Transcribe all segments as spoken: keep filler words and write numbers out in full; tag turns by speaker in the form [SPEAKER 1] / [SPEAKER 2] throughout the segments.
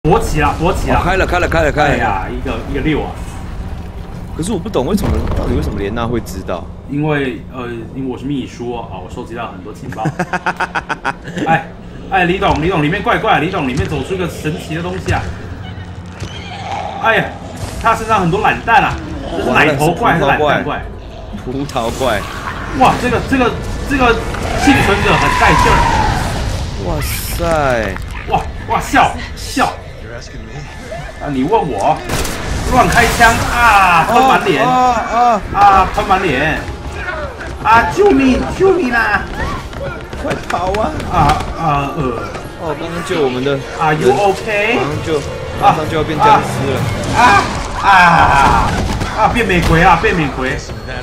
[SPEAKER 1] 勃起了，勃起了！
[SPEAKER 2] 开了，开了，开了，开了！
[SPEAKER 1] 哎呀，一个一个六啊！
[SPEAKER 2] 可是我不懂为什么，到底为什么莲娜会知道？
[SPEAKER 1] 因为呃，因为我是秘书啊，我收集到很多情报。哎哎，李董，李董，里面怪怪，李董里面走出一个神奇的东西啊！哎呀，他身上很多懒蛋啊，这是奶头怪还是懒蛋怪？
[SPEAKER 2] 葡萄怪！
[SPEAKER 1] 哇，这个这个这个幸存者很带劲儿！
[SPEAKER 2] 哇塞！
[SPEAKER 1] 哇哇笑笑！啊，你问我？乱开枪啊！喷满脸！啊啊啊！喷满脸！啊！救命！救命啊！
[SPEAKER 2] 快跑啊！
[SPEAKER 1] 啊啊呃！
[SPEAKER 2] 哦，刚刚救我们的
[SPEAKER 1] ，Are you OK？
[SPEAKER 2] 马上就马上就要变僵尸了！
[SPEAKER 1] 啊啊啊！变美魁啊！变美魁！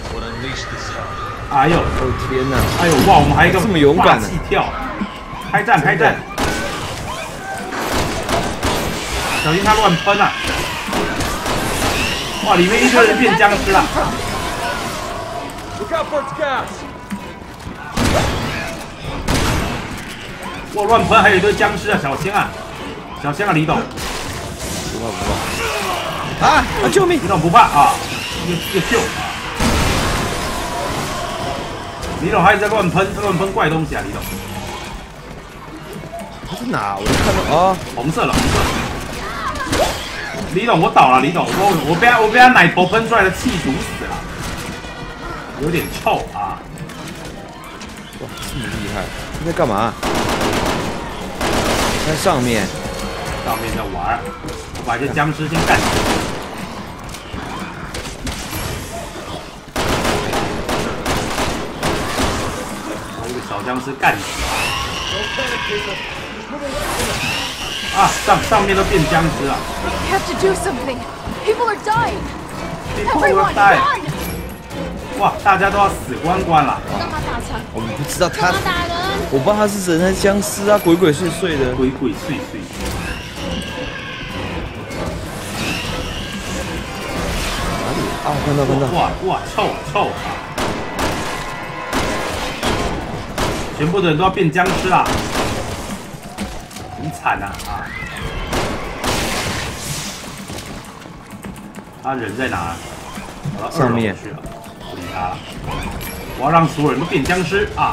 [SPEAKER 1] 哎呦！
[SPEAKER 2] 哦天哪！
[SPEAKER 1] 哎呦哇！我们还有一个
[SPEAKER 2] 这么勇敢的
[SPEAKER 1] 气跳！开战！开战！小心他乱喷啊！哇，里面一堆人变僵尸了！哇，乱喷还有一堆僵尸啊，小心啊！小心啊，李董！
[SPEAKER 2] 不怕不怕！啊啊！救命！
[SPEAKER 1] 李董不怕啊，又又救啊！李董还在乱喷乱喷怪东西啊，李董！
[SPEAKER 2] 他是哪？我就看到哦，
[SPEAKER 1] 红色了，红色了。李董，我倒了，李董，我我被他我被他奶头喷出来的气毒死了，有点臭啊！
[SPEAKER 2] 哇，这么厉害！你在干嘛？在上面，
[SPEAKER 1] 上面在玩，我把这僵尸先干死。把这个小僵尸干死。啊，上上面都变僵尸了。
[SPEAKER 3] We have to do something. People are dying.
[SPEAKER 1] Everyone die. 哇，大家都要死光光了。
[SPEAKER 2] 我们不知道他，我不知道他是人还是僵尸啊，鬼鬼祟祟的。
[SPEAKER 1] 鬼鬼祟祟。
[SPEAKER 2] 哪里？啊，看到看到。
[SPEAKER 1] 哇哇，臭臭啊！全部的人都要变僵尸啦。很惨啊！啊，他人在哪？跑到二楼去了，不理他了。我要让所有人都变僵尸啊！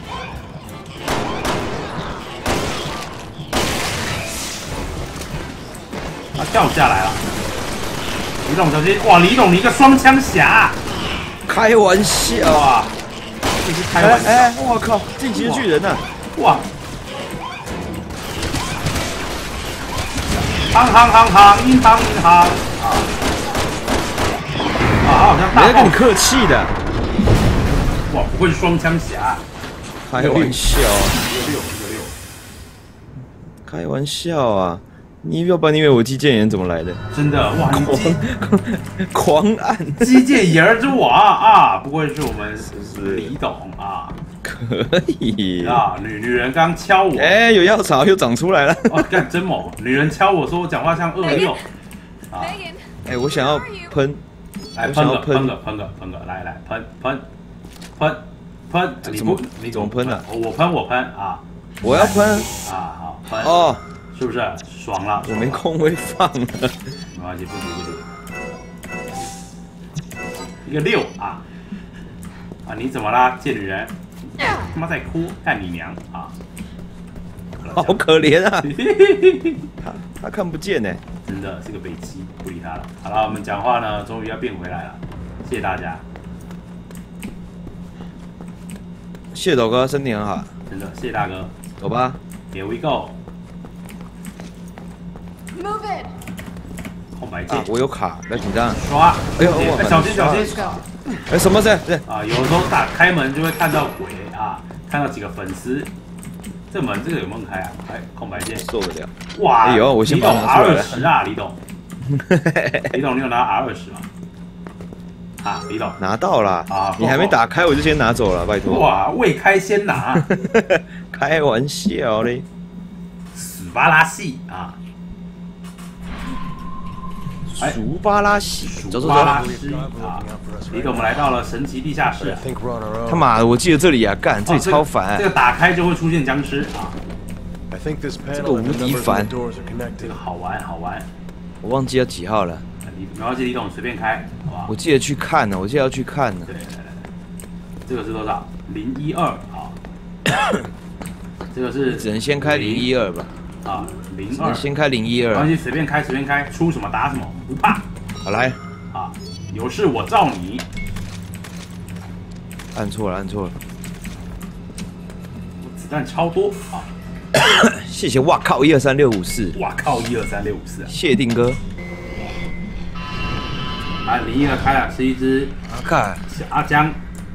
[SPEAKER 1] 他掉下来了。李董小心！哇，李董你一个双枪侠！
[SPEAKER 2] 开玩笑啊！
[SPEAKER 1] 这是开玩笑！
[SPEAKER 2] 哎，我靠，进击的巨人呐！
[SPEAKER 1] 哇！行行行行，银行银行啊！啊，他好像大
[SPEAKER 2] 人家跟你客气的。
[SPEAKER 1] 哇，不会双枪侠？
[SPEAKER 2] 开玩笑啊！
[SPEAKER 1] 一个六，一个六。
[SPEAKER 2] 开玩笑啊！你要不然你以为我击剑人怎么来的？
[SPEAKER 1] 真的哇！
[SPEAKER 2] 你狂狂按
[SPEAKER 1] 击剑人之王啊！不愧是我们李董啊！
[SPEAKER 2] 可以
[SPEAKER 1] 啊，女女人刚敲我，
[SPEAKER 2] 哎、欸，有药草又长出来了。
[SPEAKER 1] 哦，干真猛！女人敲我说我讲话像二六。啊，
[SPEAKER 2] 哎、欸，我想要喷，
[SPEAKER 1] 来喷个喷个喷个喷个，来来喷喷喷喷！你不你
[SPEAKER 2] 怎么喷啊？
[SPEAKER 1] 我喷我喷啊！
[SPEAKER 2] 我要喷
[SPEAKER 1] 啊！好喷
[SPEAKER 2] 哦，
[SPEAKER 1] 是不是爽了？
[SPEAKER 2] 我没空会放了。
[SPEAKER 1] 没关系，不急不急。一个六啊啊！你怎么啦，贱女人？他妈在哭，干你娘啊！
[SPEAKER 2] 好可怜啊！他他看不见呢、欸，
[SPEAKER 1] 真的是个北七，不理他了。好了，我们讲话呢，终于要变回来了，谢谢大家。
[SPEAKER 2] 谢谢斗哥，身体很好。
[SPEAKER 1] 真的，谢谢大哥。
[SPEAKER 2] 走吧
[SPEAKER 1] ，Here we go。
[SPEAKER 3] Move it。
[SPEAKER 1] 空白键、
[SPEAKER 2] 啊，我有卡，不要紧张。
[SPEAKER 1] 刷。
[SPEAKER 2] 哎呦，
[SPEAKER 1] 哎，小心小心。
[SPEAKER 2] 哎，什么事？
[SPEAKER 1] 啊，有时候打开门就会看到鬼啊，看到几个粉丝。这门这个有没有开啊？哎，空白键
[SPEAKER 2] 受得了。
[SPEAKER 1] 哇！
[SPEAKER 2] 哎呦，我先
[SPEAKER 1] 李董 R 二十啊，李董。李董，你有拿 R 二十吗？啊，李董
[SPEAKER 2] 拿到了
[SPEAKER 1] 啊！
[SPEAKER 2] 你还没打开我就先拿走了，拜托。
[SPEAKER 1] 哇，未开先拿。
[SPEAKER 2] 开玩笑嘞。
[SPEAKER 1] 死巴拉戏啊！
[SPEAKER 2] 苏巴拉西，
[SPEAKER 1] 苏巴拉西啊！李董，我们来到了神奇地下室。
[SPEAKER 2] 他妈的，我记得这里啊，干，这里超烦。
[SPEAKER 1] 这个打开就会出现僵尸啊！
[SPEAKER 4] think this
[SPEAKER 2] 这个
[SPEAKER 4] panel
[SPEAKER 2] 无
[SPEAKER 4] and the
[SPEAKER 2] 敌
[SPEAKER 4] numbers on
[SPEAKER 2] 烦
[SPEAKER 4] the，doors are
[SPEAKER 1] 这
[SPEAKER 4] connected.
[SPEAKER 1] 个好玩好玩。
[SPEAKER 2] 我忘记要几号了。
[SPEAKER 1] 你没关系，李董随便开，好不好？
[SPEAKER 2] 我记得去看呢，我记得要去看呢。
[SPEAKER 1] 对，这个是多少？零一二啊。这个是
[SPEAKER 2] 只能先开零一二吧。
[SPEAKER 1] 啊，零二。
[SPEAKER 2] 只能先开零一二。
[SPEAKER 1] 没关系，随便开随便开，出什么打什么，不怕。
[SPEAKER 2] 好来，
[SPEAKER 1] 啊，有事我罩你。
[SPEAKER 2] 按错了，按错了。
[SPEAKER 1] 子弹超多啊！
[SPEAKER 2] 谢谢，哇靠，一二三六五四。
[SPEAKER 1] 哇靠，一二三六五四啊！
[SPEAKER 2] 谢定哥。
[SPEAKER 1] 啊，零一二开了，是一只
[SPEAKER 2] 啊看，
[SPEAKER 1] 小阿江。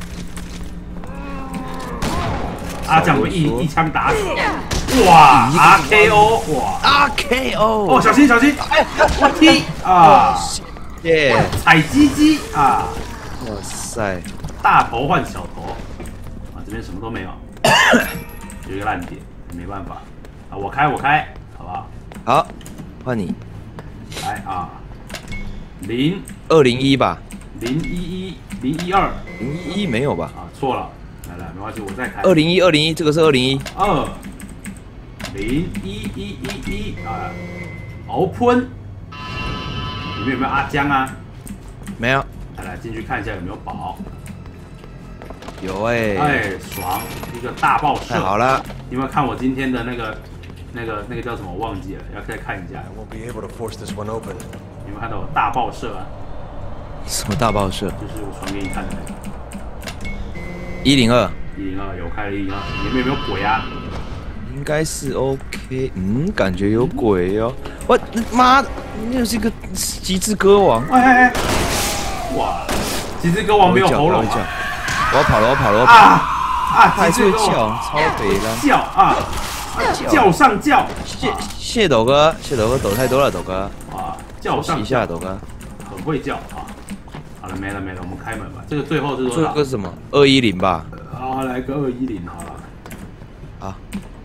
[SPEAKER 1] 阿江被一一枪打死。哇 ！R K O， 哇
[SPEAKER 2] ！R K O。
[SPEAKER 1] 哦，小心小心！哎，我踢啊！
[SPEAKER 2] 耶！
[SPEAKER 1] 踩鸡鸡啊！
[SPEAKER 2] 哇塞！
[SPEAKER 1] 大头换小头啊！这边什么都没有，有一个烂点，没办法啊！我开我开，好不好？
[SPEAKER 2] 好，换你。
[SPEAKER 1] 来啊！零
[SPEAKER 2] 二零一吧？
[SPEAKER 1] 零一一零一二
[SPEAKER 2] 零一一没有吧？
[SPEAKER 1] 啊，错了，来来，没关系，我再开。
[SPEAKER 2] 二零一二零一，这个是二零一。
[SPEAKER 1] 二零一一一一啊，open，里面有没有阿江啊？
[SPEAKER 2] 没有。
[SPEAKER 1] 来来，进去看一下有没有宝。
[SPEAKER 2] 有哎。
[SPEAKER 1] 哎，爽，一个大爆射。
[SPEAKER 2] 太好了。
[SPEAKER 1] 有没有看我今天的那个那个那个叫什么？我忘记了，要再看一下。
[SPEAKER 4] I won't be able to force this one open.
[SPEAKER 1] 有没有看到我大爆射啊？
[SPEAKER 2] 什么大爆射？
[SPEAKER 1] 就是我传给你看的那个。
[SPEAKER 2] 一零二。
[SPEAKER 1] 一零二有开了一零二，里面有没有鬼啊？
[SPEAKER 2] 应该是 OK， 嗯，感觉有鬼哦。我妈的，那是一个极致歌王。
[SPEAKER 1] 哎哎哎！哇，极致歌王没有喉咙啊！
[SPEAKER 2] 我要跑了，我跑了，我跑了。
[SPEAKER 1] 啊啊！
[SPEAKER 2] 还是会叫，超肥了。
[SPEAKER 1] 叫啊！叫上叫！
[SPEAKER 2] 谢谢斗哥，谢斗哥抖太多了，斗哥。
[SPEAKER 1] 啊，叫上
[SPEAKER 2] 一下斗哥，
[SPEAKER 1] 很会叫啊！好了，没了没了，我们开门吧。这个最后是多少？
[SPEAKER 2] 这个是什么？二一零吧。
[SPEAKER 1] 啊，来个二一零好了。
[SPEAKER 2] 好。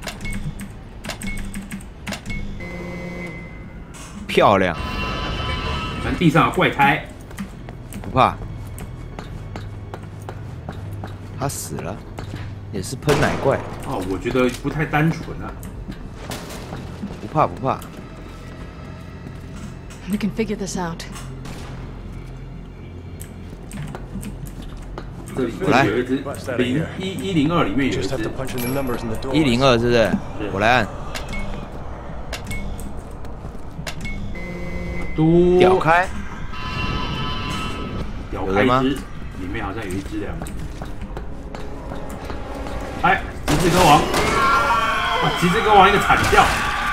[SPEAKER 2] 漂亮。
[SPEAKER 1] 咱地上有怪胎。
[SPEAKER 2] 不怕。他死了，也是喷奶怪。
[SPEAKER 1] 哦，我觉得不太单纯啊。
[SPEAKER 2] 不怕不怕。
[SPEAKER 3] We can figure this out.
[SPEAKER 1] 这里这里有一只零一一零二里面有一只。
[SPEAKER 2] 一零二是不是？我来按。
[SPEAKER 1] 嘟。
[SPEAKER 2] 屌开。
[SPEAKER 1] 屌开一只，里面好像有一只两只。哎，极致歌王！哇，极致歌王一个惨叫！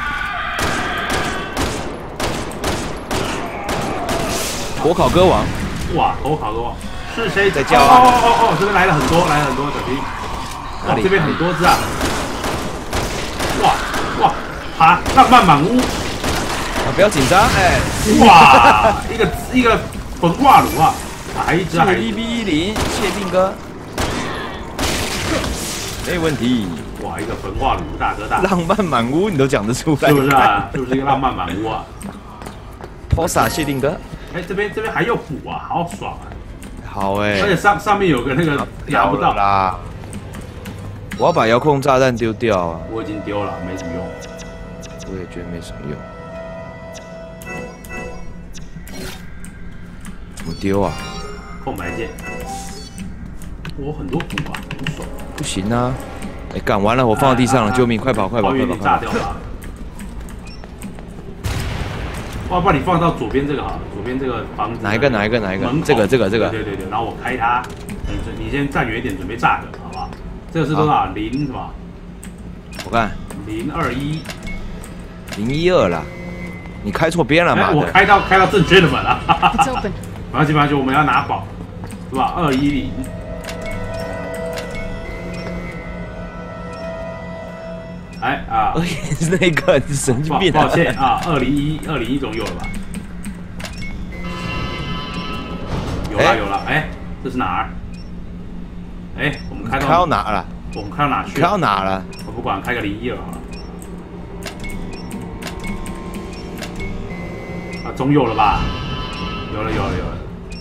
[SPEAKER 2] 火烤歌王！
[SPEAKER 1] 哇，火烤歌王是谁
[SPEAKER 2] 在叫啊？
[SPEAKER 1] 哦哦哦哦，这边来了很多，来了很多，小心！哇，这边很多只啊！哇哇，爬浪漫满屋！
[SPEAKER 2] 啊，不要紧张，哎！
[SPEAKER 1] 哇，一个一个焚化炉啊！还一只，还
[SPEAKER 2] 一比一零，谢定哥。没问题。
[SPEAKER 1] 哇，一个焚化炉，大哥大！
[SPEAKER 2] 浪漫满屋，你都讲得出来，
[SPEAKER 1] 是不是啊？是不是一个浪漫满屋啊
[SPEAKER 2] ？P O S A 谢定哥，
[SPEAKER 1] 哎，这边这边还有补啊，好爽啊！
[SPEAKER 2] 好哎，
[SPEAKER 1] 而且上上面有个那个拿不到
[SPEAKER 2] 啦。我要把遥控炸弹丢掉啊！
[SPEAKER 1] 我已经丢了，没什么用。
[SPEAKER 2] 我也觉得没什么用。怎么丢啊？
[SPEAKER 1] 空白键。我很多补啊，很爽。
[SPEAKER 2] 不行啊！哎，干完了，我放到地上了，救命！快跑，快跑，快跑！
[SPEAKER 1] 炸掉它！我把你放到左边这个好了，左边这个房子。
[SPEAKER 2] 哪一个？哪一个？哪一个？这个，这个，这个。
[SPEAKER 1] 对对对，然后我开它，你你先站远一点，准备炸的，好不好？这个是多少？零什么？
[SPEAKER 2] 我看。
[SPEAKER 1] 零二一。
[SPEAKER 2] 零一二啦！你开错边了嘛？
[SPEAKER 1] 我开到开到正确的门了。
[SPEAKER 3] It's open。
[SPEAKER 1] 没关系，没关系，我们要拿宝，是吧？二一零。哎啊！
[SPEAKER 2] 二一是那个神经病。
[SPEAKER 1] 抱歉啊，二零一二零一总有了吧？有了有了，哎，这是哪儿？哎，我们开到
[SPEAKER 2] 开到哪了？
[SPEAKER 1] 我们开到哪去？
[SPEAKER 2] 开到哪了？
[SPEAKER 1] 我不管，开个零一二好了。啊，总有了吧？有了有了有了。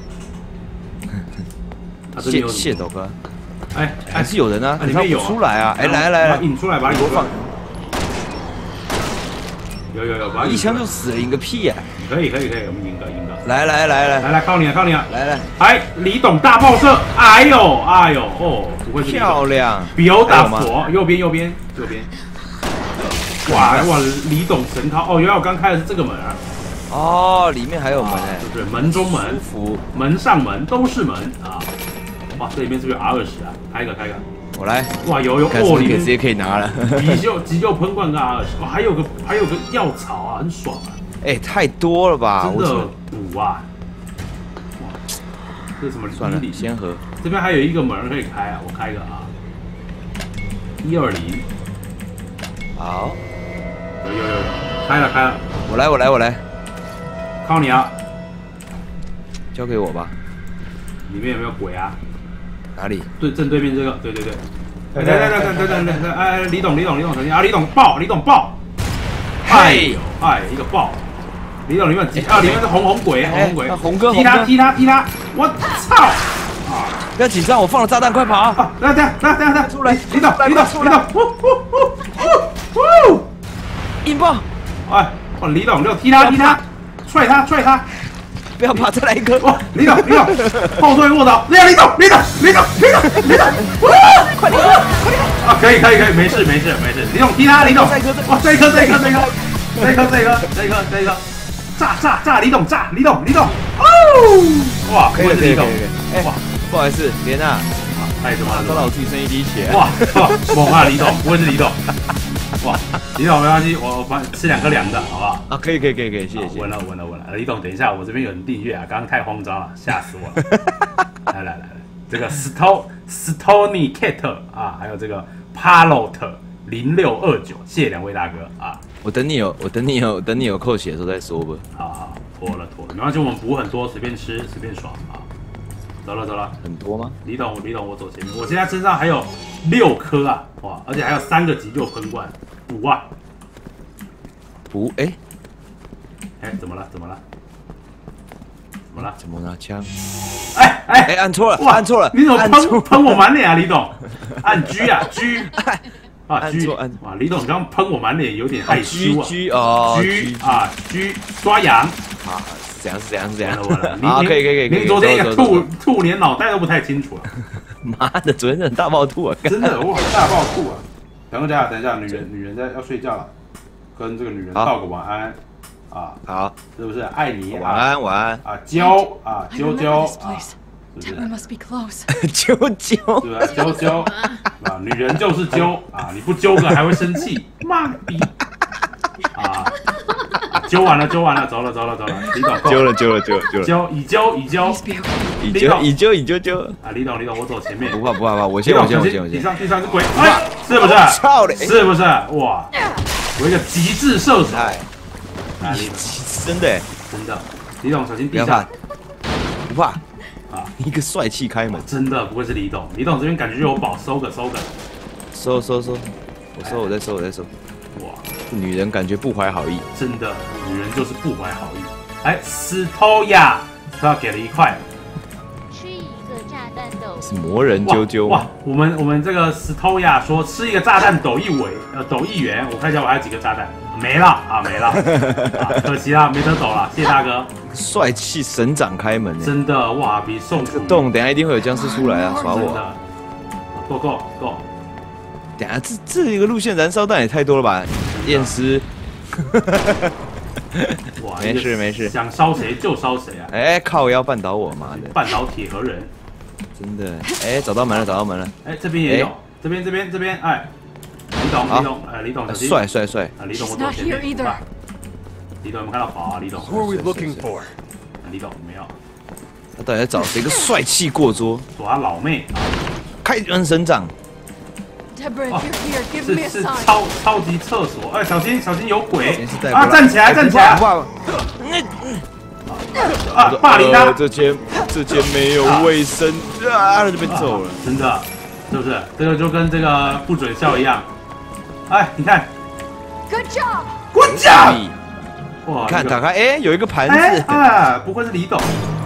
[SPEAKER 1] 啊，这里有
[SPEAKER 2] 谢斗哥。
[SPEAKER 1] 哎，
[SPEAKER 2] 还是有人啊，
[SPEAKER 1] 里面有
[SPEAKER 2] 出来啊！哎，来来来，
[SPEAKER 1] 引出来把你
[SPEAKER 2] 给我放。
[SPEAKER 1] 有有有，把它
[SPEAKER 2] 一枪就死了，赢个屁呀！
[SPEAKER 1] 可以可以可以，我们赢了赢了。
[SPEAKER 2] 来来来来
[SPEAKER 1] 来来，靠你了靠你了！
[SPEAKER 2] 来来，
[SPEAKER 1] 哎，李董大爆射！哎呦哎呦哦，不会是李董
[SPEAKER 2] 漂亮！
[SPEAKER 1] 比欧打
[SPEAKER 2] 还有吗
[SPEAKER 1] 佛，右边右边右边。哇哇，李董神韬哦！原来我刚开的是这个门啊。
[SPEAKER 2] 哦，里面还有门哎，
[SPEAKER 1] 对对，门中门
[SPEAKER 2] 舒，服。
[SPEAKER 1] 门上门都是门啊！哇，这里面是不是有 R 二十啊？开一个开一个。
[SPEAKER 2] 我来，
[SPEAKER 1] 哇，有有
[SPEAKER 2] 看是
[SPEAKER 1] 哦，里面
[SPEAKER 2] 不是可以直接可以拿了。
[SPEAKER 1] 急救急救喷罐跟 R 二十，哦，还有个还有个药草啊，很爽啊！
[SPEAKER 2] 哎，太多了吧？
[SPEAKER 1] 真的
[SPEAKER 2] 我怎么
[SPEAKER 1] 补啊！哇，这是什么？
[SPEAKER 2] 算了，
[SPEAKER 1] 礼
[SPEAKER 2] 先喝。
[SPEAKER 1] 这边还有一个门可以开啊，我开一个啊，一二零，
[SPEAKER 2] 好，
[SPEAKER 1] 有有有有，开了开了，
[SPEAKER 2] 我来，我来，我来，
[SPEAKER 1] 靠你啊！
[SPEAKER 2] 交给我吧。
[SPEAKER 1] 里面有没有鬼啊？
[SPEAKER 2] 哪里？
[SPEAKER 1] 对，正对面这个，对对对。对对对对对对对，哎，李董李董李董小心啊！李董爆李董爆！哎呦哎，一个爆！李董里面啊，里面是红红鬼红红鬼，
[SPEAKER 2] 红哥
[SPEAKER 1] 踢他踢他踢他！我操！
[SPEAKER 2] 不要紧张，我放了炸弹，快跑！
[SPEAKER 1] 啊！等下等下等下等下，
[SPEAKER 2] 出来！
[SPEAKER 1] 李董李董李董！呜呜呜呜！
[SPEAKER 2] 引爆！
[SPEAKER 1] 哎，哇！李董，李董踢他踢他，踹他踹他！
[SPEAKER 2] 不要怕，再来一颗！
[SPEAKER 1] 哇！李董李董，后退卧倒！李董李董李董李董李董李董！哇！
[SPEAKER 2] 快点，快点！
[SPEAKER 1] 啊，可以可以可以，没事没事没事。李董踢他，李董！
[SPEAKER 2] 再一颗，
[SPEAKER 1] 哇！这一颗这一颗这一颗这一颗这一颗这一颗这一颗！炸炸炸！李董炸！李董李董！哦！哇！
[SPEAKER 2] 可以可以可以。哎，
[SPEAKER 1] 哇！
[SPEAKER 2] 不好意思，莲娜，
[SPEAKER 1] 太什么了？
[SPEAKER 2] 烧到我自己身一滴血。
[SPEAKER 1] 哇！猛啊，李董，不会是李董？哇！李董没关系，我我帮吃两颗凉的，好不好？
[SPEAKER 2] 啊，可以可以可以可以，谢谢谢谢。
[SPEAKER 1] 稳了稳了稳了。李董，等一下，我这边有人订阅啊，刚刚太慌张了，吓死我了。来来来来，这个 Sto Stony Cat 啊，还有这个 Palot 零六二九，谢谢两位大哥啊。
[SPEAKER 2] 我等你有，我等你有，等你有扣血的时候再说吧。
[SPEAKER 1] 好好，拖了拖了，没关系，我们补很多，随便吃随便爽啊。走了走了，
[SPEAKER 2] 很多吗？
[SPEAKER 1] 李董李董，我走前面，我现在身上还有六颗啊，哇，而且还有三个急救喷罐，补啊。
[SPEAKER 2] 不，哎
[SPEAKER 1] 哎，怎么了怎么了？怎么了？
[SPEAKER 2] 怎么拿枪？
[SPEAKER 1] 哎哎
[SPEAKER 2] 哎，按错了，
[SPEAKER 1] 哇，
[SPEAKER 2] 按错了，
[SPEAKER 1] 你怎么
[SPEAKER 2] 按错了
[SPEAKER 1] 喷喷我满脸啊，李董？按 G 啊 G 啊
[SPEAKER 2] 按
[SPEAKER 1] G
[SPEAKER 2] 错按
[SPEAKER 1] 哇，李董刚刚喷我满脸，有点害羞啊。
[SPEAKER 2] G 哦
[SPEAKER 1] G 啊 G 抓羊，
[SPEAKER 2] 啊，是这样是这样是这样。
[SPEAKER 1] 完了完了，
[SPEAKER 2] 好，
[SPEAKER 1] 您
[SPEAKER 2] 可以可以可以。
[SPEAKER 1] 您昨天一个
[SPEAKER 2] 走走
[SPEAKER 1] 吐
[SPEAKER 2] 走
[SPEAKER 1] 吐，连脑袋都不太清楚了。
[SPEAKER 2] 妈的，昨天真的大爆吐啊！
[SPEAKER 1] 真的哇，大爆吐啊！等一下等一下，女人女人在要睡觉了，跟这个女人道个晚安啊，
[SPEAKER 2] 好，
[SPEAKER 1] 是不是？爱你，
[SPEAKER 2] 晚安晚安。
[SPEAKER 1] 啊，啾啊
[SPEAKER 3] I
[SPEAKER 1] 啾
[SPEAKER 3] remember
[SPEAKER 1] 啾
[SPEAKER 3] this
[SPEAKER 1] 啊，
[SPEAKER 3] place.
[SPEAKER 1] 是不
[SPEAKER 3] Deborah
[SPEAKER 1] 是？
[SPEAKER 3] must be close.
[SPEAKER 2] 啾啾，
[SPEAKER 1] 是不是？啾啾啊，女人就是啾啊，你不啾个还会生气，妈逼啊！揪完了，揪完了，走了，走了，走了。李董，
[SPEAKER 2] 揪了揪了揪了揪了，
[SPEAKER 1] 揪已揪已揪
[SPEAKER 3] Please be okay.
[SPEAKER 2] 已揪已揪已揪揪。
[SPEAKER 1] 啊！李董，李董，我走前面。
[SPEAKER 2] 不怕不怕不怕，我
[SPEAKER 1] 李
[SPEAKER 2] 先我
[SPEAKER 1] 董，小心，
[SPEAKER 2] 先我先我先。
[SPEAKER 1] 地上地上是鬼，哎，是不是？
[SPEAKER 2] 操嘞！
[SPEAKER 1] 是不是？哇，有一个极致射手。
[SPEAKER 2] 哎，
[SPEAKER 1] 啊，李董，
[SPEAKER 2] 真的
[SPEAKER 1] 真的，李董小心地
[SPEAKER 2] 不要怕
[SPEAKER 1] 上，
[SPEAKER 2] 不怕
[SPEAKER 1] 啊！
[SPEAKER 2] 一个帅气开门，
[SPEAKER 1] 真的不会是李董，李董这边感觉就有宝，收个收个。
[SPEAKER 2] 收收收，我收我再收我再收。
[SPEAKER 1] 哇，
[SPEAKER 2] 女人感觉不怀好意，
[SPEAKER 1] 真的，女人就是不怀好意。哎，斯托亚，他给了一块。
[SPEAKER 5] 吃一个炸弹斗
[SPEAKER 2] 是魔人
[SPEAKER 1] 哇
[SPEAKER 2] 啾啾
[SPEAKER 1] 哇！我们我们这个斯托亚说吃一个炸弹抖一尾，呃，抖一元。我看一下我还有几个炸弹，没了啊，没了，啊，可惜啦，没得抖了，谢谢大哥。
[SPEAKER 2] 帅气省长开门呢。
[SPEAKER 1] 真的哇，比宋楚瑜
[SPEAKER 2] 这个洞等下一定会有僵尸出来啊，耍我。
[SPEAKER 1] 真的，Go Go Go！
[SPEAKER 2] 等下这这一个路线燃烧弹也太多了吧？验尸。
[SPEAKER 1] 哇，
[SPEAKER 2] 没事没事
[SPEAKER 1] 想烧谁就烧谁啊！
[SPEAKER 2] 哎，靠腰绊倒我，妈的！
[SPEAKER 1] 半岛铁盒人，
[SPEAKER 2] 真的。哎，找到门了，找到门了。
[SPEAKER 1] 哎，这边也有
[SPEAKER 2] 哎，
[SPEAKER 1] 这边这边这边，哎，李董
[SPEAKER 2] 好
[SPEAKER 1] 李董，哎，李董小心，
[SPEAKER 2] 帅帅帅！
[SPEAKER 1] 啊，李董我
[SPEAKER 3] She's
[SPEAKER 1] 走
[SPEAKER 3] not
[SPEAKER 1] 前
[SPEAKER 3] here
[SPEAKER 1] 面，
[SPEAKER 3] either.
[SPEAKER 1] 啊李董有没有看到宝啊？李董，
[SPEAKER 4] Who are we looking for?
[SPEAKER 1] 李董没有，
[SPEAKER 2] 他到底在找谁？一个帅气过桌，
[SPEAKER 1] 躲他老妹啊！
[SPEAKER 2] 开门省长。
[SPEAKER 3] Deborah,
[SPEAKER 1] 哦
[SPEAKER 3] if you're here, give
[SPEAKER 1] 是
[SPEAKER 3] me a
[SPEAKER 1] 是
[SPEAKER 3] sign.
[SPEAKER 1] 超超级厕所，哎，小心小心有鬼
[SPEAKER 2] 先是带过
[SPEAKER 1] 啊！
[SPEAKER 2] 来
[SPEAKER 1] 站起来
[SPEAKER 2] 哎
[SPEAKER 1] 站起来
[SPEAKER 2] 不怕不怕
[SPEAKER 1] 啊！霸凌他
[SPEAKER 2] 呃，这间这间没有卫生啊，他就被揍了。
[SPEAKER 1] 真的，是不是？这个就跟这个不准笑一样。哎，你看，
[SPEAKER 3] Good job.
[SPEAKER 1] 滚讲！哇，这个
[SPEAKER 2] 看打开，哎，有一个盘
[SPEAKER 1] 哎
[SPEAKER 2] 子。
[SPEAKER 1] 啊，不愧是李董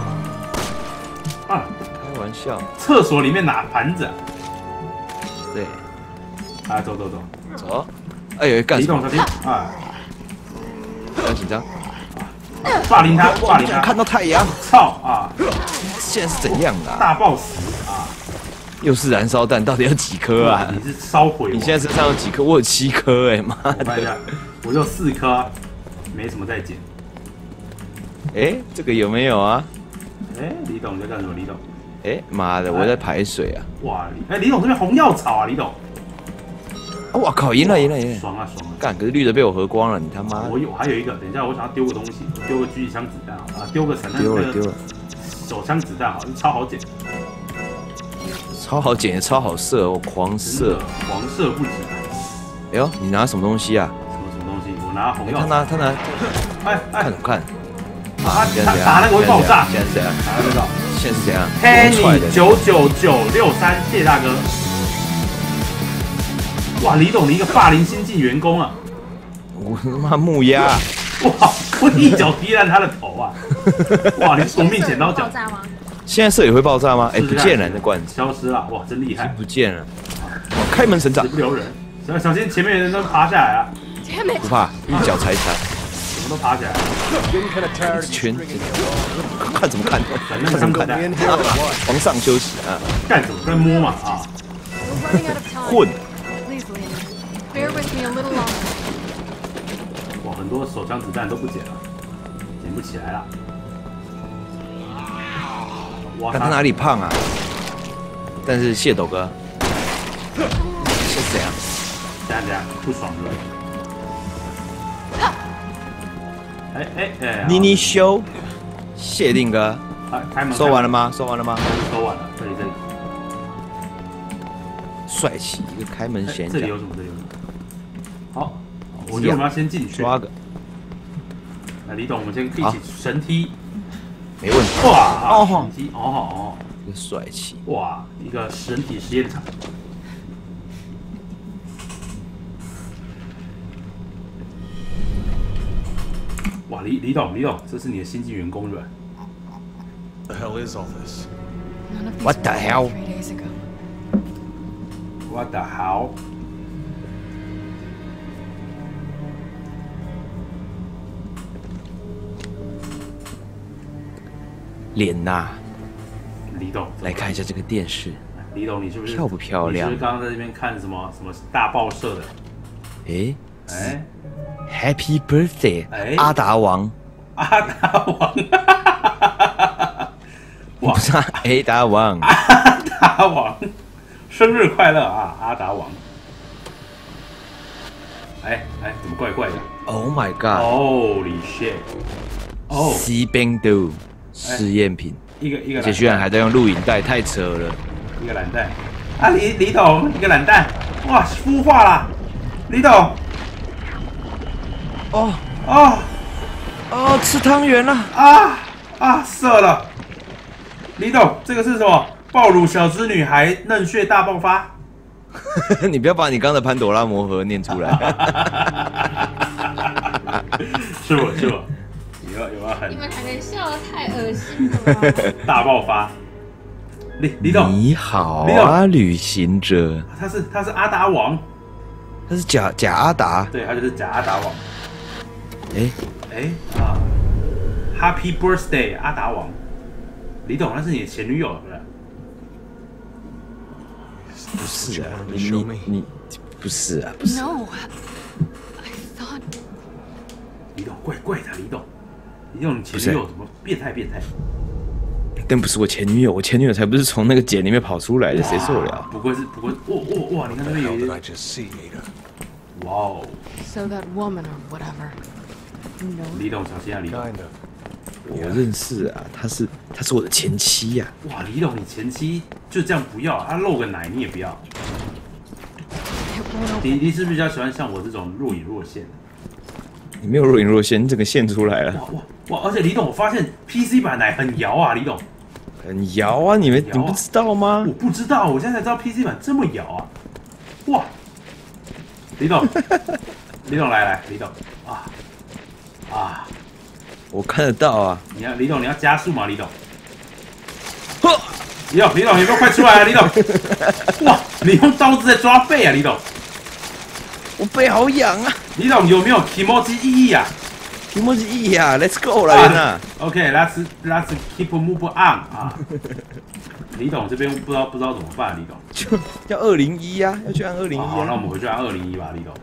[SPEAKER 1] 啊！
[SPEAKER 2] 开玩笑，
[SPEAKER 1] 厕所里面拿盘子
[SPEAKER 2] 对，
[SPEAKER 1] 啊，走走走，
[SPEAKER 2] 走。哎，有一干什么
[SPEAKER 1] 李董小？心啊！
[SPEAKER 2] 不要紧张。
[SPEAKER 1] 霸凌他，霸凌他，
[SPEAKER 2] 看到太阳，
[SPEAKER 1] 操啊！
[SPEAKER 2] 现在是怎样的、啊？
[SPEAKER 1] 大爆死啊！
[SPEAKER 2] 又是燃烧弹，到底有几颗啊？
[SPEAKER 1] 你是烧毁我？
[SPEAKER 2] 你现在身上有几颗？我有七颗哎，妈
[SPEAKER 1] 我看一下，我就四颗，没什么在捡。
[SPEAKER 2] 哎，这个有没有啊？
[SPEAKER 1] 哎，李董你在干什么？李董？
[SPEAKER 2] 哎，妈的，我在排水啊！
[SPEAKER 1] 哇，哎，李董这边红药草啊，李董。
[SPEAKER 2] 我靠，赢了赢了赢了！
[SPEAKER 1] 爽啊爽啊！
[SPEAKER 2] 干，可是绿的被我喝光了，你他妈！
[SPEAKER 1] 我有还有一个，等一下我想要丢个东西，丢个狙击枪子弹啊，丢个散弹
[SPEAKER 2] 丢了丢了，
[SPEAKER 1] 手枪子弹好，超好捡，
[SPEAKER 2] 超好捡，超好射哦，狂射，
[SPEAKER 1] 狂射不止。
[SPEAKER 2] 哎呦，你拿什么东西啊？
[SPEAKER 1] 什么什么东西？我拿红药。
[SPEAKER 2] 他拿他拿，
[SPEAKER 1] 哎哎，
[SPEAKER 2] 看怎么看？
[SPEAKER 1] 他
[SPEAKER 2] 现在怎样？
[SPEAKER 1] 打那个会爆炸。
[SPEAKER 2] 现在是怎样？
[SPEAKER 1] 打那个。
[SPEAKER 2] 现在是怎样
[SPEAKER 1] ？Penny 九九九六三，谢谢大哥。哇，李董，你一个霸凌新进员工啊！
[SPEAKER 2] 我他妈木鸭！
[SPEAKER 1] 哇，我一脚踢烂他的头啊！哇，你夺命剪刀脚！
[SPEAKER 2] 现在射也会爆炸吗？哎，不见了，那罐子
[SPEAKER 1] 消失了！哇，真厉害！
[SPEAKER 2] 不见了！开门神掌，
[SPEAKER 1] 死不留人！小小心前面的人都爬下来啊！
[SPEAKER 2] 不怕，一脚踩踩，
[SPEAKER 1] 什么都爬起来。
[SPEAKER 2] 一圈，看怎么看？看怎么看？皇上休息啊！
[SPEAKER 1] 干什么？在摸嘛啊！
[SPEAKER 2] 混！
[SPEAKER 3] Bear with me a little longer.
[SPEAKER 1] 哇，很多手枪子弹都不捡了，捡不起来了。哇，
[SPEAKER 2] 看他哪里胖啊？但是谢斗哥是怎样？
[SPEAKER 1] 怎样怎样？不爽是吧？哎哎哎！
[SPEAKER 2] 妮妮修，谢定哥，
[SPEAKER 1] 开门。
[SPEAKER 2] 收完了吗？收完了吗？
[SPEAKER 1] 收完了，这里这里。
[SPEAKER 2] 帅气，一个开门贤
[SPEAKER 1] 这里有什么？这里有什么？好，我觉得我们要先进去。
[SPEAKER 2] 抓个。
[SPEAKER 1] 那李董，我们先一起神踢。
[SPEAKER 2] 没问题。
[SPEAKER 1] 哇！哦神踢，哦哦。
[SPEAKER 2] 一个帅气。
[SPEAKER 1] 哇，一个人体实验场。哇，李李董，李董，这是你的新进员工是吧
[SPEAKER 4] The hell is all this?
[SPEAKER 2] What the hell?
[SPEAKER 1] What the hell?
[SPEAKER 2] 脸呐，
[SPEAKER 1] 李董，
[SPEAKER 2] 来看一下这个电视。
[SPEAKER 1] 李董，你是不是
[SPEAKER 2] 漂不漂亮？
[SPEAKER 1] 你是不是刚刚在这边看什么什么大报社的？
[SPEAKER 2] 哎
[SPEAKER 1] 哎
[SPEAKER 2] ，Happy Birthday，
[SPEAKER 1] 哎，
[SPEAKER 2] 阿达王，
[SPEAKER 1] 阿达王，
[SPEAKER 2] 哇，不是阿达王，
[SPEAKER 1] 阿达王，生日快乐啊，阿达王！哎哎，怎么怪怪的
[SPEAKER 2] ？Oh my God！
[SPEAKER 1] Holy shit！ 哦，
[SPEAKER 2] 西冰豆试验品，
[SPEAKER 1] 一个一个，
[SPEAKER 2] 而且居然还在用录影带，太扯了。
[SPEAKER 1] 一个蓝蛋，啊李李董，一个蓝蛋，哇，孵化啦，李董。
[SPEAKER 2] 哦
[SPEAKER 1] 哦
[SPEAKER 2] 哦，吃汤圆了
[SPEAKER 1] 啊啊，射了！李董，这个是什么？暴乳小资女孩嫩血大爆发。
[SPEAKER 2] 你不要把你刚的潘朵拉魔盒念出来。
[SPEAKER 1] 是我是我，有没有有没有很？
[SPEAKER 5] 你们两个人笑得太恶心了吧！
[SPEAKER 1] 大爆发。李李董，
[SPEAKER 2] 你好啊，旅行者。
[SPEAKER 1] 他是他是阿达王，
[SPEAKER 2] 他是假假阿达。
[SPEAKER 1] 对，他就是假阿达王。
[SPEAKER 2] 哎
[SPEAKER 1] 哎啊 ，Happy Birthday， 阿达王。李董，那是你的前女友，是不是？
[SPEAKER 2] 不是啊，你你你不是啊，不是。
[SPEAKER 3] No, I thought.
[SPEAKER 1] 李董怪怪的，李董，李董，你前女友怎么变态变态？
[SPEAKER 2] 但不是我前女友，我前女友才不是从那个茧里面跑出来的，谁受得了？
[SPEAKER 1] 不愧是不愧，哇哇哇！你看那边有一，哇哦
[SPEAKER 3] So that woman or whatever. No.
[SPEAKER 1] 李董，小心啊，李董！
[SPEAKER 2] 我认识啊，她是她是我的前妻呀、
[SPEAKER 1] 啊。哇，李董，你前妻就这样不要，他、啊、露个奶你也不要。你你是不是比较喜欢像我这种若隐若现的？
[SPEAKER 2] 你没有若隐若现，你整个现出来了。
[SPEAKER 1] 哇哇哇！而且李董，我发现 P C 版奶很摇啊，李董。
[SPEAKER 2] 很摇啊，你们、啊、你不知道吗？
[SPEAKER 1] 我不知道，我现在才知道 P C 版这么摇啊！哇，李董，李董来来，李董啊啊！
[SPEAKER 2] 我看得到啊！
[SPEAKER 1] 你要李董，你要加速吗？李董，呵，李董，李董，有没有快出来啊？李董，哇，你用刀子在抓背啊？李董，
[SPEAKER 2] 我背好痒啊！
[SPEAKER 1] 李董有没有 kimoji 意义啊？
[SPEAKER 2] 题目是 E 呀 ，Let's go 了，人呐。
[SPEAKER 1] OK，let's let's keep move on 啊。李董这边不知道不知道怎么办，李董。
[SPEAKER 2] 就要二零一呀，要去按二零一。
[SPEAKER 1] 好，那我们回去按二零一吧，李董。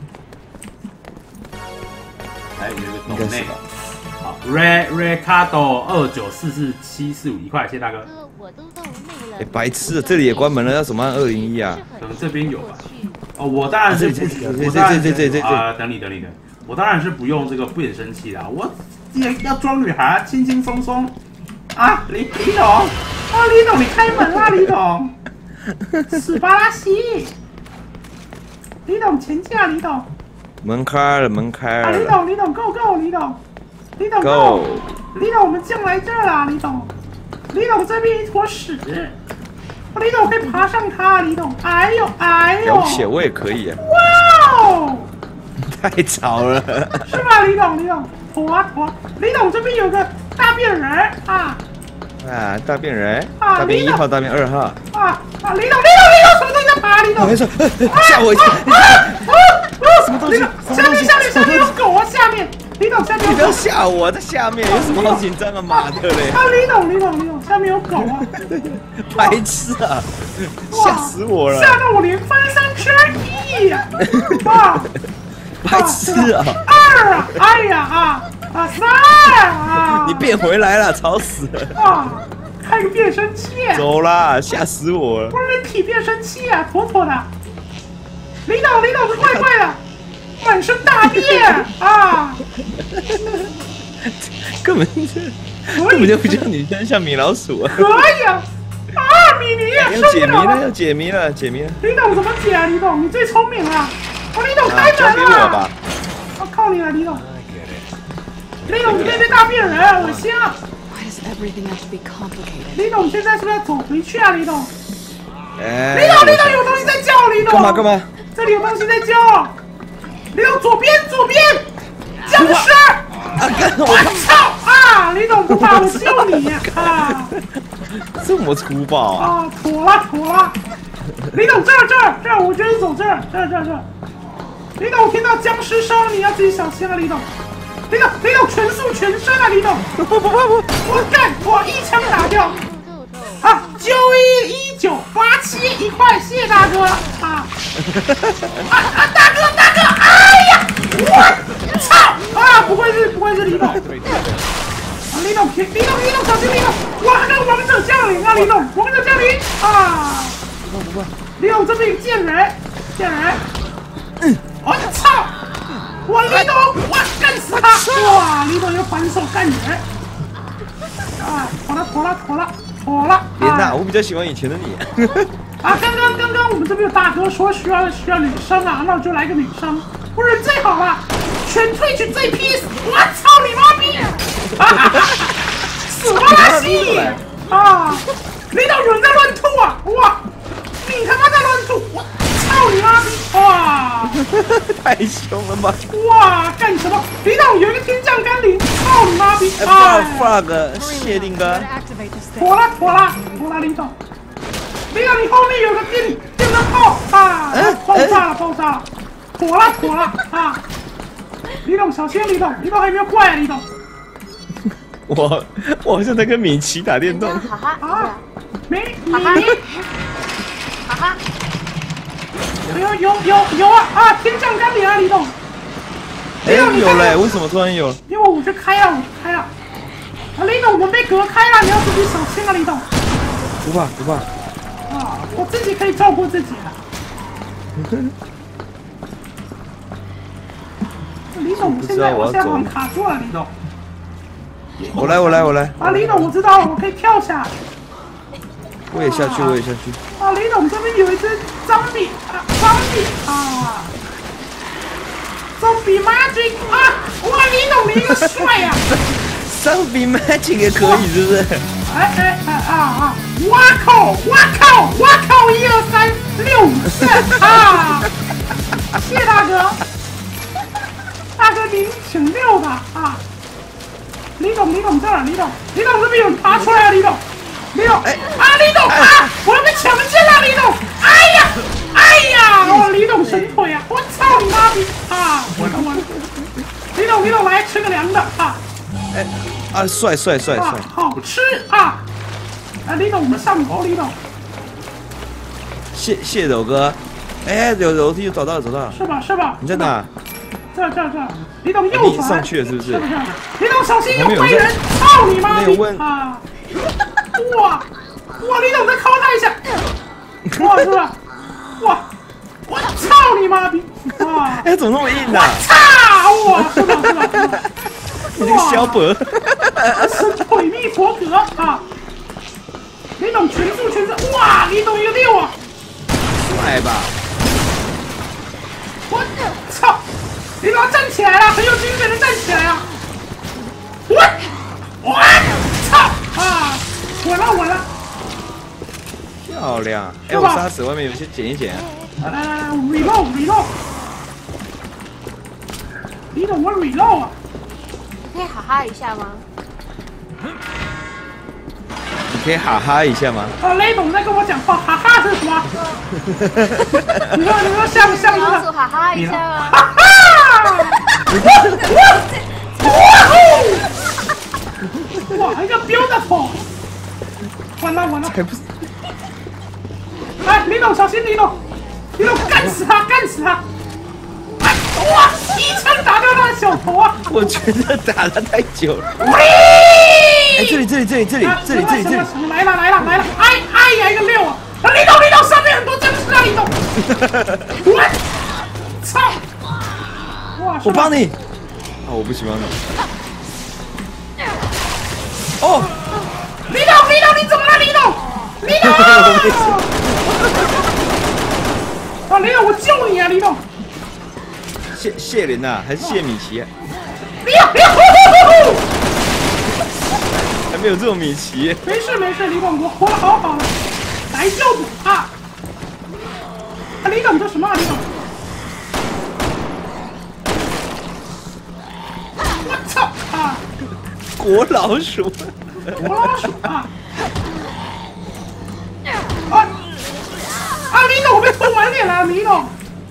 [SPEAKER 1] 来，有一个董内。好 ，Re Ricardo 二九四四七四五一块，谢谢大哥。
[SPEAKER 5] 我都到那个了。
[SPEAKER 2] 哎，白痴啊，这里也关门了，要怎么按二零一啊？
[SPEAKER 1] 可能这边有吧。哦，我当然是不，我当然是啊，等你等你等，我当然是不用这个变声器啦，我也要装女孩，轻轻松松。啊，李李董，啊，李董你开门啦，李董。史巴拉西，李董前进啊，李董。
[SPEAKER 2] 门开了，门开了。
[SPEAKER 1] 啊，李董，李董 ，Go Go，李董，李董 Go， 李董，我们进来这儿啦，李董，李董这边一坨屎，李董可以爬上它，李董，哎呦哎呦，
[SPEAKER 2] 了解，我也可以啊。
[SPEAKER 1] 哇哦，
[SPEAKER 2] 太吵了，
[SPEAKER 1] 是吧，李董，李董，坨啊坨，李董这边有个大便人啊，
[SPEAKER 2] 啊，大便人，
[SPEAKER 1] 啊
[SPEAKER 2] 大便一号，大便二号，
[SPEAKER 1] 啊啊，李董，李董，李董，什么东西在爬，李董？
[SPEAKER 2] 没错，吓我一跳，什么东西？
[SPEAKER 1] 下面下面下面有狗啊，下面。李董下面有狗，
[SPEAKER 2] 你不要吓我，在下面有什么好紧张的？妈的嘞！
[SPEAKER 1] 啊，李董，李董，李董，下面有狗啊！
[SPEAKER 2] 白痴啊！吓死我了！
[SPEAKER 1] 吓到我连翻三圈一呀！啊！
[SPEAKER 2] 白痴啊！
[SPEAKER 1] 二啊！哎呀啊啊三啊！
[SPEAKER 2] 你变回来了，吵死了！
[SPEAKER 1] 啊！开个变声器！
[SPEAKER 2] 走啦！吓死我了！
[SPEAKER 1] 不是人体变声器啊，妥妥的！李董，李董是怪怪的。满身大便啊！
[SPEAKER 2] 根本就根本就不像女生，像米老鼠啊！
[SPEAKER 1] 可以啊！啊，米妮啊，
[SPEAKER 2] 要解谜了，要解谜了，解谜了！
[SPEAKER 1] 李董怎么解啊？李董，你最聪明了！哦，李董开门了！我靠你了，李董！李董，你面对大便人，恶心啊！李董现在是不是要走回去啊？李董！
[SPEAKER 2] 哎，
[SPEAKER 1] 李董，李董有东西在叫，李董！
[SPEAKER 2] 干嘛干嘛？
[SPEAKER 1] 这里有东西在叫！李董左边，左边，僵尸！
[SPEAKER 2] 啊！
[SPEAKER 1] 我操啊！李董不怕我救你啊！
[SPEAKER 2] 这么粗暴啊！
[SPEAKER 1] 啊，妥了妥了！李董这儿这儿这儿，我觉得走这儿这儿这儿这儿。李董，我听到僵尸声，你要自己小心啊，李董！李董，李董全速全身啊，李董！
[SPEAKER 2] 不不不不！
[SPEAKER 1] 我干，我一枪打掉！啊，九一一九八七一块，谢谢大哥啊！啊啊，大哥大哥，哎呀，我操啊！不愧是不愧是李董，啊，李董李董李董小心李董，哇，那个王者降临啊，李董王者降临啊！不不不，李董这边见人见人，嗯，我操！我李董，哇，干死他！哇，李董又反手干人，啊，妥了妥了妥了。妥了，
[SPEAKER 2] 莲娜，我比较喜欢以前的你。
[SPEAKER 1] 啊，刚刚刚刚我们这边有大哥说需要需要女生啊，那我就来个女生，我人最好了，全退去最 peace， 我操你妈逼！死巴拉西啊！李董有人在乱吐啊！哇，你他妈在乱吐！我操你妈逼！哇，
[SPEAKER 2] 太凶了吧！
[SPEAKER 1] 哇，干什么？李董有一个天降甘霖，操你妈逼！
[SPEAKER 2] 哎 ，fuck， 谢定哥。
[SPEAKER 1] 妥了妥了妥了，李董，李董你后面有个电电灯泡啊，爆炸了爆炸了，妥了妥了啊！李董小心，李董，李董还有没有怪啊？李董，
[SPEAKER 2] 我我好像在跟米奇打电动。
[SPEAKER 5] 哈哈
[SPEAKER 1] 啊，没米，
[SPEAKER 5] 哈哈，
[SPEAKER 1] 有有有有啊啊！天降甘霖啊，李董，
[SPEAKER 2] 哎，有嘞，为什么突然有？
[SPEAKER 1] 因为我就开了，我就开了。啊，李董，我们被隔开了，你要自己小心啊，李董。
[SPEAKER 2] 不怕不怕。
[SPEAKER 1] 啊，我自己可以照顾自己的。李董，现在我现在好像卡住了，李董。
[SPEAKER 2] 我来我来我来。
[SPEAKER 1] 啊，李董，我知道了，我可以跳下。
[SPEAKER 2] 我也下去，我也下去。
[SPEAKER 1] 啊，李董这边有一只脏比啊，脏比啊，脏比 magic 啊！哇，李董你一个帅呀！
[SPEAKER 2] 脏比 magic 也可以，是不是？
[SPEAKER 1] 哎哎哎啊啊！哇靠！哇靠！哇靠！一二三六五四啊！谢谢大哥，大哥您挺溜的啊！李董，李董这儿，李董，李董这边有人爬出来了，李董。李董，哎啊，李董啊，我要被抢先了，李董，哎呀，哎呀，哦，李董神腿啊，我操你妈逼啊！我我李董李董来吃个凉的啊！
[SPEAKER 2] 哎啊，帅帅帅
[SPEAKER 1] 啊
[SPEAKER 2] 帅！，
[SPEAKER 1] 好吃啊！啊，李董我们上楼，李董
[SPEAKER 2] 谢谢斗哥。哎，有楼梯找到了，找到了。
[SPEAKER 1] 是吧是吧？
[SPEAKER 2] 你在哪？
[SPEAKER 1] 这这这，李董右
[SPEAKER 2] 你
[SPEAKER 1] 转
[SPEAKER 2] 上去了是不是
[SPEAKER 1] 是不是？李董小心有
[SPEAKER 2] 还没有
[SPEAKER 1] 坏人
[SPEAKER 2] 在！
[SPEAKER 1] 操你妈逼
[SPEAKER 2] 没有问
[SPEAKER 1] 啊！哇哇，李董再敲他一下！哇是吧？哇！我操你妈逼！啊！
[SPEAKER 2] 哎，怎么那么硬啊？
[SPEAKER 1] 操！哇是吧是吧是吧？
[SPEAKER 2] 你这个小本。
[SPEAKER 1] 是毁灭佛格啊！李董全速全速，哇！李董一个六啊！
[SPEAKER 2] 帅吧？
[SPEAKER 1] 我操！李董站起来了，很有精神的站起来啊！我我操啊！稳了稳了！
[SPEAKER 2] 漂亮！哎，
[SPEAKER 1] 是吧
[SPEAKER 2] 我杀死外面有些捡一捡啊。
[SPEAKER 1] 来来来 ，reload reload！李董我 reload 啊！
[SPEAKER 5] 你可以哈哈一下吗？
[SPEAKER 2] 你可以哈哈一下吗？
[SPEAKER 1] 啊，雷董在跟我讲话，哈哈是什么？你说你说像不像这个？
[SPEAKER 5] 老鼠哈哈一下吗？
[SPEAKER 1] 哈哈！哇，一个标的头！完了完了！
[SPEAKER 2] 还不是
[SPEAKER 1] 哎，李董小心，李董，李董干死他，干死他！哎，哇，一枪打掉他的小头啊！
[SPEAKER 2] 我觉得打得太久了。
[SPEAKER 1] 喂！
[SPEAKER 2] 哎，这里这里这里这里
[SPEAKER 1] 啊
[SPEAKER 2] 这里这里这里
[SPEAKER 1] 什么什么来了来了来了！哎哎呀，一个六啊！啊，李董李董上面很多僵尸啊，李董！我操！哇！
[SPEAKER 2] 我帮你。啊，我不喜欢你。哦，
[SPEAKER 1] 李董李董你怎么了，李董？李董！啊，李董我救你啊，李董！
[SPEAKER 2] 谢谢琳呐，还是谢米奇啊？
[SPEAKER 1] 李董李董！
[SPEAKER 2] 还没有这种米奇。
[SPEAKER 1] 没事没事，李董我活得好好的，来救我啊！啊，李董你说什么啊，李董？我操啊！
[SPEAKER 2] 活老鼠。
[SPEAKER 1] 活老鼠啊！啊啊！李董我被偷满脸了，李董！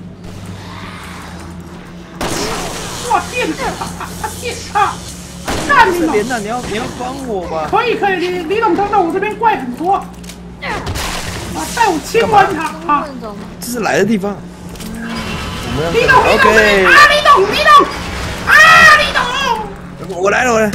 [SPEAKER 1] 哇电啊啊电啊！干李董！
[SPEAKER 2] 琳娜，你要你要帮我吧？
[SPEAKER 1] 可以可以，李李董等等，我这边怪很多。啊，带我亲吻他啊！
[SPEAKER 5] 那种
[SPEAKER 2] 这是来的地方。我们要
[SPEAKER 1] 李董李董这边
[SPEAKER 2] OK，
[SPEAKER 1] 啊！李董李董啊！李董！
[SPEAKER 2] 我来了我来了。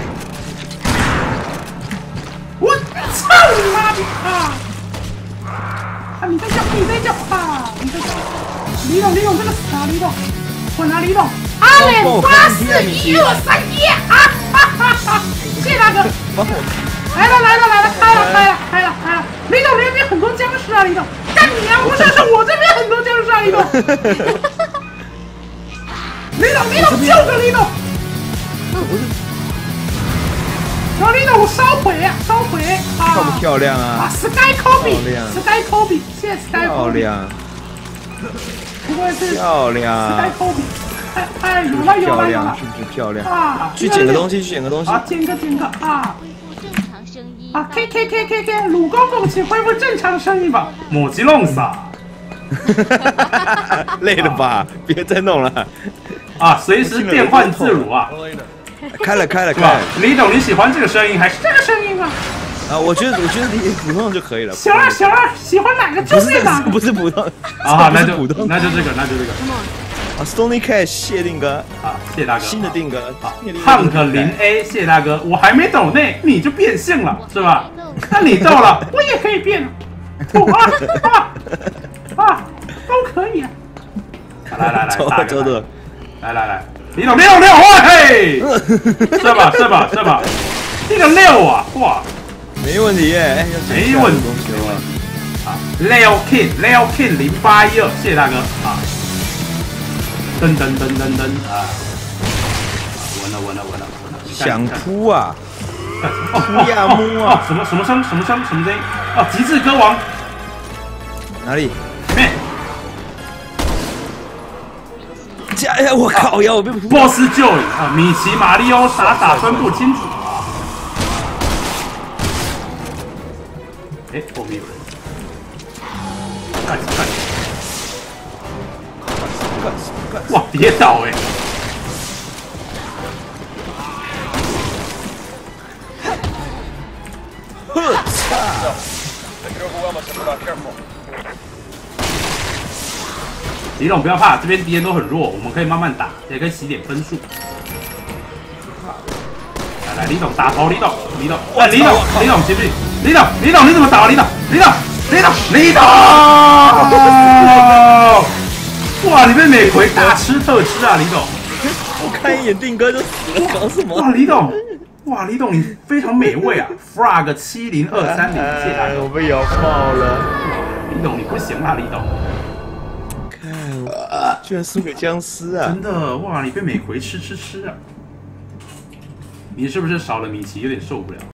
[SPEAKER 1] 我操你妈逼啊！啊！你在叫你在叫啊！你在叫！李董李董这个死啊！李董，我拿李董。阿脸八四一二三一啊！哈哈哈！谢谢大哥。
[SPEAKER 2] 帮我。
[SPEAKER 1] 来了来了来了，开了开了开了开了！李董这边很多僵尸啊，李董，干你啊！不是，是我这边很多僵尸啊，李董。李董李董救个李董！然后李董我烧毁啊，烧毁啊！
[SPEAKER 2] 漂不漂亮
[SPEAKER 1] 啊
[SPEAKER 2] 啊？
[SPEAKER 1] ，Sky Kobe，Sky
[SPEAKER 2] 漂亮
[SPEAKER 1] Kobe，谢谢 Sky
[SPEAKER 2] 漂
[SPEAKER 1] Kobe，
[SPEAKER 2] 亮
[SPEAKER 1] 不过是
[SPEAKER 2] 漂
[SPEAKER 1] Sky
[SPEAKER 2] 亮
[SPEAKER 1] Kobe，哎哎，有了有
[SPEAKER 2] 漂
[SPEAKER 1] 了有了
[SPEAKER 2] 亮，是不是漂亮？
[SPEAKER 1] 啊！
[SPEAKER 2] 去捡个东西，去捡个东西。
[SPEAKER 1] 啊，捡个捡个啊！
[SPEAKER 5] 不正常声音
[SPEAKER 1] 啊，K K K K K，鲁公公，请恢复正常声音吧。莫吉弄撒。
[SPEAKER 2] 累了吧？别再弄了。
[SPEAKER 1] 啊，随时变换自如啊，
[SPEAKER 2] 开了开了
[SPEAKER 1] 是吧
[SPEAKER 2] 开了。？
[SPEAKER 1] 李董，你喜欢这个声音还是这个声音啊？
[SPEAKER 2] 啊，我觉得我觉得你普通的就可以了。
[SPEAKER 1] 小二小二喜欢哪个就
[SPEAKER 2] 不是这个，
[SPEAKER 1] 变哪个。
[SPEAKER 2] 不是普通。
[SPEAKER 1] 啊，那就
[SPEAKER 2] 这不是普通。
[SPEAKER 1] 那就这个，那就这个
[SPEAKER 2] 啊 ，Stony Cat 谢定哥，
[SPEAKER 1] 啊，谢大哥。
[SPEAKER 2] 新的定哥。
[SPEAKER 1] 啊
[SPEAKER 2] 新的定哥
[SPEAKER 1] ，Hunt 零 A， 谢大哥，我还没抖内你就变性了是吧？那你到了，我也可以变。我啊啊啊，都可以。来来来，
[SPEAKER 2] 走
[SPEAKER 1] 大哥
[SPEAKER 2] 走走。
[SPEAKER 1] 来来来，李董六六，嘿，是吧是吧是吧？这个六啊，哇！
[SPEAKER 2] 没问题耶，哎，要
[SPEAKER 1] 没问题
[SPEAKER 2] 东西的话，
[SPEAKER 1] 啊 ，Leo King，Leo King 零八一二，谢谢大哥啊！噔噔噔噔噔啊！稳了稳了稳了稳了！
[SPEAKER 2] 想扑啊！
[SPEAKER 1] 哦
[SPEAKER 2] 扑呀摸啊！
[SPEAKER 1] 哦，什么什么声什么声什么声音？哦，极致歌王
[SPEAKER 2] 哪里？
[SPEAKER 1] 前面
[SPEAKER 2] 加呀！我靠呀！我被扑。
[SPEAKER 1] ，Boss Joy 啊，米奇马里奥傻傻分不清楚啊！哎，后面有人，干死干死！哇，跌倒哎！ 李董不要怕，这边敌人都很弱，我们可以慢慢打，也可以洗点分数。来来，李董打头，李董，李董，哎，李董，李董行不行？李董，李董你怎么打？李董，李董，李董，李董！哇，你被美葵大吃特吃啊，李董！
[SPEAKER 2] 我看一眼定哥就死了，搞什么？
[SPEAKER 1] 哇，李董，哇，李董你非常美味啊 ！Frog 七零二三零，谢大哥。
[SPEAKER 2] 我被咬爆了。
[SPEAKER 1] 李董你不行啊，李董！
[SPEAKER 2] 看，居然输给僵尸啊！
[SPEAKER 1] 真的哇，你被美葵吃吃吃啊！你是不是少了米奇有点受不了？